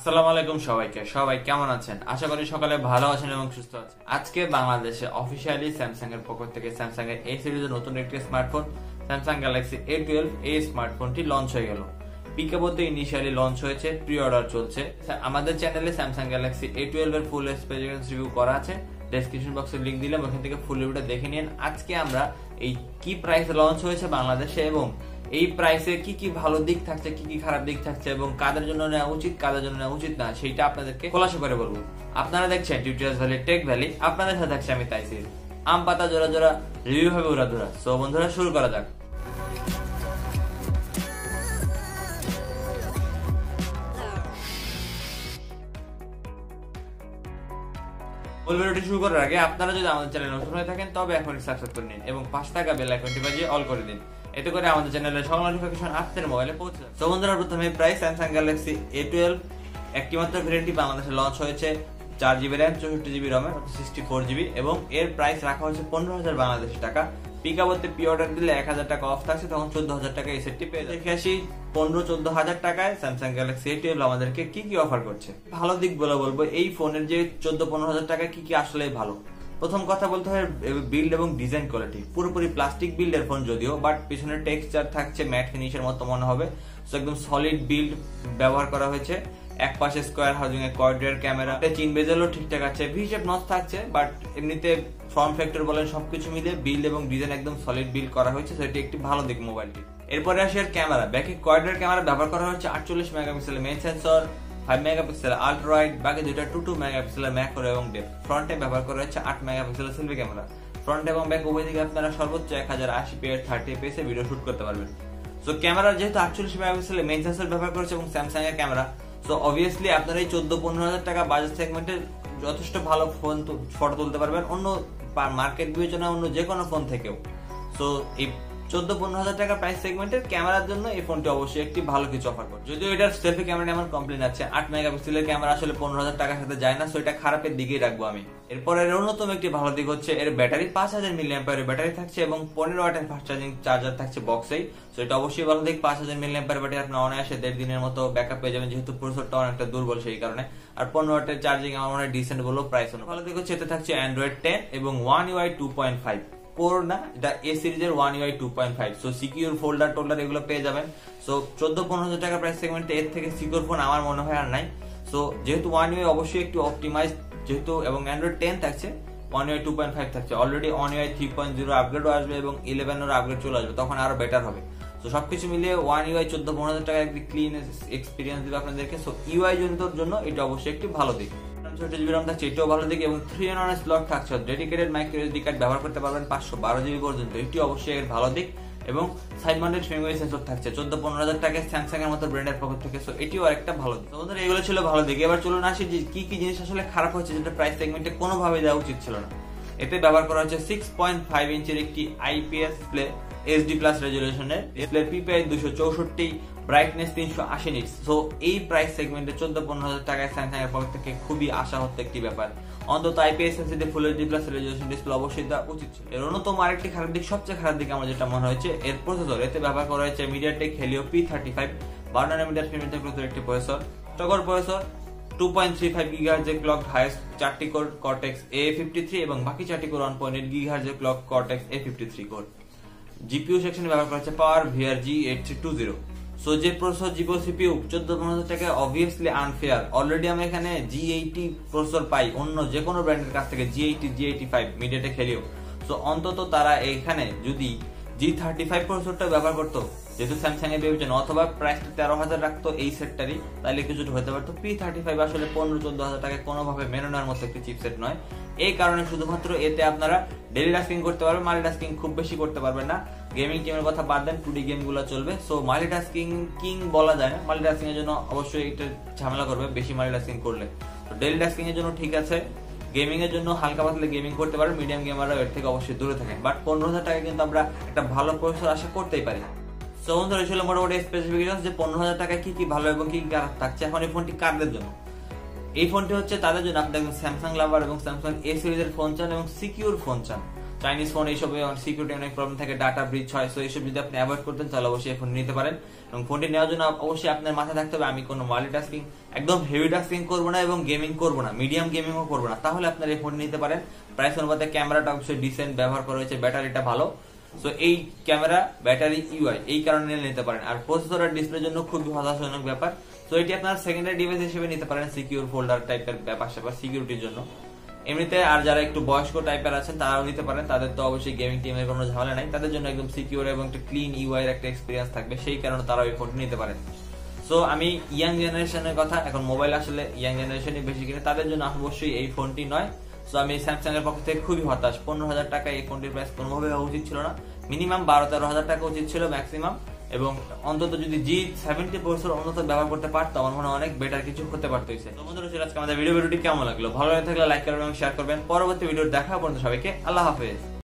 আসসালামু আলাইকুম সবাইকে। সবাই কেমন আছেন? আশা করি সকালে ভালো আছেন এবং সুস্থ আছেন। আজকে বাংলাদেশে অফিসিয়ালি স্যামসাং এর পক্ষ থেকে স্যামসাং এর এই সিরিজের নতুন একটি স্মার্টফোন স্যামসাং গ্যালাক্সি A12 এই স্মার্টফোনটি লঞ্চ হয়ে গেল। পিকাবোতে ইনিশিয়ালি লঞ্চ হয়েছে, প্রি অর্ডার চলছে। আমাদের চ্যানেলে স্যামসাং গ্যালাক্সি A12 এর ফুল স্পেসিফিকেশন রিভিউ করা আছে, ডেসক্রিপশন বক্সে লিংক দিলাম, ওখান থেকে ফুল রিভিউটা দেখে নিন। আজকে আমরা এই কি প্রাইসে লঞ্চ হয়েছে বাংলাদেশে এবং এই প্রাইসে কি কি ভালো দিক থাকছে, কি কি খারাপ দিক থাকছে এবং কাদের জন্য নেওয়া উচিত, কাদের জন্য নেওয়া উচিত না, সেইটা আপনাদেরকে খোলাসা করে বলবো। আপনারা দেখছেন টিউটোরিয়ালস ভ্যালি টেক ভ্যালি, আপনাদের সাথে থাকছে আমি তাইসির। আম পাতা জোড়া জোড়া, রিভিউ হবে উড়াধুরা। সো বন্ধুরা, শুরু করা যাক। ভিডিওটি শুরু করার আগে আপনারা যদি আমাদের চ্যানেলে নতুন হয়ে থাকেন তবে এখনই সাবস্ক্রাইব করে নিন এবং পাশে থাকা বেল আইকনটি বাজিয়ে অল করে দিন। এতে করে আমাদের চ্যানেলের সকল নোটিফিকেশন আপনাদের মোবাইলে পৌঁছে যাবে। তো বন্ধুরা, প্রথমে প্রাইস স্যামসাং গ্যালাক্সি A12 একটি মাত্র ভেরিয়েন্টটি বাংলাদেশে লঞ্চ হয়েছে। 4GB র্যাম, 64GB রম, 64GB এবং এর প্রাইস রাখা হয়েছে 15,000 বাংলাদেশি টাকা। পিকাবোতে প্রি অর্ডার দিলে 1,000 টাকা অফ থাকছে, তখন 14,000 টাকা এই সেটটি পেয়ে যাবে। 15-14,000 টাকায় স্যামসাং গ্যালাক্সি A12 আমাদেরকে কি কি অফার করছে। ভালো দিক বলে বলবো, এই ফোনের যে 14-15,000 টাকা কি কি আসলে ভালো। প্রথম কথা বলতে হয় বিল্ড এবং ডিজাইন কোয়ালিটি। পুরোপুরি প্লাস্টিক বিল্ডের ফোন যদিও, বাট পিছনে টেক্সচার থাকছে ম্যাট ফিনিশের মতো মনে হবে। সো একদম সলিড বিল্ড ব্যবহার করা হয়েছে। এক পাশে স্কোয়ার হাউজিং এর কোয়াড্রের ক্যামেরা, চিন বেজেলও ঠিকঠাক আছে, ভি শেপ নচ থাকছে, বাট এমনিতে ফর্ম ফ্যাক্টর বলেন সবকিছু মিলে বিল্ড এবং ডিজাইন একদম সলিড বিল্ড করা হয়েছে। সেটি একটি ভালো দিক মোবাইলটি। এরপরে আসে এর ক্যামেরা। ব্যাকে কোয়াড্রের ক্যামেরা ব্যবহার করা হচ্ছে 48 মেগাপিক্সেলের main sensor, 5 megapixel ultra wide, বাকি দুইটা 2 মেগাপিক্সেলের ম্যাক্রো এবং ডেপথ। ফ্রন্টে ব্যবহার করা হচ্ছে 8 মেগাপিক্সেলের সেলফি ক্যামেরা। ফ্রন্ট এবং ব্যাক উভয় দিকে আপনারা সর্বোচ্চ 1080p 30fps এ ভিডিও শুট করতে পারবেন। সো ক্যামেরা যেহেতু 48 মেগাপিক্সেলের মেইন সেন্সর ব্যবহার করেছে এবং স্যামসাং এর ক্যামেরা, সো অবভিয়াসলি আপনারা এই 14-15,000 টাকা বাজেট সেগমেন্টে যথেষ্ট ভালো ফোন ফটো তুলতে পারবেন অন্য মার্কেট বিবেচনায় অন্য যে কোনো ফোন থেকেও। সো এই 14-15,000 টাকা প্রাইস সেগমেন্টের ক্যামেরার জন্য এই ফোনটি অবশ্যই একটি ভালো কিছু অফার করে। যদিও এটার সেলফি ক্যামেরা আমার কমপ্লেন আছে, 8 মেগাপিক্সেলের ক্যামেরা আসলে 15,000 টাকার সাথে যায় না, সো এটা খারাপের দিকেই রাখবো আমি। এরপর এর অন্যতম একটি ভালো দিক হচ্ছে এর ব্যাটারি। 5000 mAh ব্যাটারি থাকছে এবং 15 ওয়াটের ফাস্ট চার্জিং চার্জার থাকছে বক্সেই। সো এটা অবশ্যই ভালো দিক। 5000 mAh ব্যাটারি আপনি অনায়াসে 1.5 দিনের মতো ব্যাকআপ পেয়ে যাবেন, যেহেতু প্রসেসরটা অনেকটা দুর্বল সেই কারণে। আর 15 ওয়াটের চার্জিং আমার মনে হয় ডিসেন্ট বলবো প্রাইস অনুযায়ী। ভালো দিক হচ্ছে এতে থাকছে Android 10 এবং One UI 2.5 কোর না, এটা এ সিরিজের One UI 2.5। So secure folder টোল্ডার এগুলো পেয়ে যাবেন। সো 14-15,000 টাকা প্রাইস সেগমেন্টে এর থেকে সিকিউর ফোন আমার মনে হয় আর নাই। সো যেহেতু One UI অবশ্যই একটু অপটিমাইজ যেহেতু এবং Android 10 থাকছে, One UI 2.5 থাকছে, অলরেডি One UI 3.0 আপগ্রেডও আসবে এবং 11 এর আপগ্রেড চলে আসবে, তখন আরো বেটার হবে। সো সবকিছু মিলিয়ে One UI 14-15,000 টাকা একটি ক্লিন এক্সপিরিয়েন্স দিবে আপনাদেরকে। সো UI জনিতর জন্য এটা অবশ্যই একটি ভালো দিক। 64GB RAM থাকছে, এটাও ভালো দিক এবং 3in1 স্লট থাকছে। ডেডিকেটেড মাইক্রো এসডি কার্ড ব্যবহার করতে পারবেন 512GB পর্যন্ত, এটি অবশ্যই এর ভালো দিক। এবং সাইড মাউন্টেড ফিঙ্গার সেন্সর থাকছে 14-15,000 টাকায় স্যামসাং এর মতো ব্র্যান্ডের পক্ষ থেকে। সো এটিও আরেকটা ভালো দিক। বন্ধুরা, এগুলো ছিল ভালো দিক। এবার চলুন আসি যে কি কি জিনিস আসলে খারাপ হচ্ছে, যেটা প্রাইস সেগমেন্টে কোনোভাবে দেওয়া উচিত ছিল না। এতে ব্যবহার করা হচ্ছে 6.5 ইঞ্চির একটি IPS ডিসপ্লে, HD+ রেজুলেশনের display, PPI 264, brightness 380 nits. So এই প্রাইস সেগমেন্টে 14-15,000 টাকায় স্যামসাং এর পক্ষ থেকে খুবই আশা হতো একটি ব্যাপার। অন্তত IPS LCD full HD+ resolution display অবশ্যই দেওয়া উচিত ছিল। এর অন্যতম আরেকটি খারাপ দিক, সবচেয়ে খারাপ দিক আমার যেটা মনে হয়েছে এর প্রসেসর। এতে ব্যবহার করা হয়েছে MediaTek Helio P35 12 nanometer fingerprint একটি প্রসেসর, টগর প্রসেসর, 2.35 GHz এর ক্লক, হাইয়েস্ট 4টি কোর Cortex A53 এবং বাকি 4টি কোর 1.8 GHz এর clock Cortex A53 core. GPU section ব্যবহার করা হচ্ছে Power VR-G8320। সো যে প্রসেসর জিপিইউ সিপিইউ 14-15,000 টাকায় অবভিয়াসলি আনফেয়ার। অলরেডি আমি এখানে G80 প্রসেসর পাই অন্য যে কোনো ব্র্যান্ডের কাছ থেকে, G80, G85, MediaTek Helio। So অন্তত তারা এখানে যদি G35 প্রসেসরটা ব্যবহার করতো, যেহেতু স্যামসাং এর বিবেচনা, অথবা প্রাইসটা 13,000 রাখতো এই সেটটারই, তাহলে কিছুটা হতে পারতো। P35 আসলে 15-14,000 টাকায় কোনোভাবে মেনে নেওয়ার মতো একটি চিপসেট নয়। এই কারণে শুধুমাত্র এতে আপনারা ডেইলি টাস্কিং করতে পারবেন, মাল্টিটাস্কিং খুব বেশি করতে পারবেন না। গেমিং টিমের কথা বাদ দেন, 2D গেমগুলো চলবে। সো মাল্টিটাস্কিং কিং বলা যায় না, মাল্টিটাস্কিং এর জন্য অবশ্যই এটা ঝামেলা করবে বেশি মাল্টিটাস্কিং করলে। তো ডেইলি টাস্কিং এর জন্য ঠিক আছে, গেমিং এর জন্য হালকা পাতলা গেমিং করতে পারেন, মিডিয়াম গেমাররা এর থেকে অবশ্যই দূরে থাকেন। বাট 15,000 টাকায় কিন্তু আমরা একটা ভালো প্রসেসর আশা করতেই পারি। সো বন্ধুরা, ছিল মোটামুটি স্পেসিফিকেশন যে 15,000 টাকায় কি কি ভালো এবং কি কি খারাপ থাকছে। এখন এই ফোনটি কাদের জন্য? এই ফোনটি হচ্ছে তাদের জন্য, আপনি একজন স্যামসাং লাভার এবং স্যামসাং A সিরিজের ফোন চান এবং সিকিউর ফোন চান। চাইনিজ ফোন এইসব সিকিউরিটি অনেক প্রবলেম থাকে, ডাটা ব্রিচ হয়। সো এইসব যদি আপনি অ্যাভয়েড করতেন তাহলে অবশ্যই ফোন নিতে পারেন। এবং ফোনটি নেওয়ার জন্য অবশ্যই আপনার মাথায় থাকতে হবে আমি কোনো মাল্টিটাস্কিং, একদম হেভি টাস্কিং করবো না এবং গেমিং করবো না, মিডিয়াম গেমিংও করবো না, তাহলে আপনার এই ফোন নিতে পারেন। প্রাইস অনুপাতে ক্যামেরাটা অবশ্যই ডিসেন্ট ব্যবহার করা হয়েছে, ব্যাটারিটা ভালো। সো এই ক্যামেরা, ব্যাটারি, ইউআই এই কারণে নিতে পারেন। আর প্রসেসর আর ডিসপ্লের জন্য খুবই হতাশাজনক ব্যাপার। তো এটি আপনার সেকেন্ডারি ডিভাইস হিসেবে নিতে পারেন, সিকিউর ফোল্ডার টাইপের ব্যাপার স্যাপার সিকিউরিটির জন্য। এমনিতে আর যারা একটু বয়স্ক টাইপের আছেন তারাও নিতে পারেন, তাদের তো অবশ্যই গেমিং টিমের কোনো ঝামেলা নাই, তাদের জন্য একদম সিকিউর এবং একটা ক্লিন ইউআই এর একটা এক্সপিরিয়েন্স থাকবে, সেই কারণে তারা এই ফোনটি নিতে পারেন। সো আমি ইয়াং জেনারেশনের কথা, এখন মোবাইল আসলে ইয়াং জেনারেশনই বেশি কিনে, তাদের জন্য অবশ্যই এই ফোনটি নয়। সো আমি স্যামসাং এর পক্ষ থেকে খুবই হতাশ। 15,000 টাকা এই ফোনটির প্রাইস কোনোভাবে হওয়া উচিত ছিল না, মিনিমাম 12-13,000 টাকা উচিত ছিল ম্যাক্সিমাম। এবং অন্তত যদি G70 প্রসেসর অন্তত ব্যবহার করতে পারতো, আমার মনে হয় অনেক বেটার কিছু হতে পারতো। তো বন্ধুরা, আজকে আমাদের ভিডিওটি কেমন লাগলো? ভালো লাগে থাকলে লাইক করবেন এবং শেয়ার করবেন। পরবর্তী ভিডিও দেখা পর্যন্ত সবাইকে আল্লাহ হাফেজ।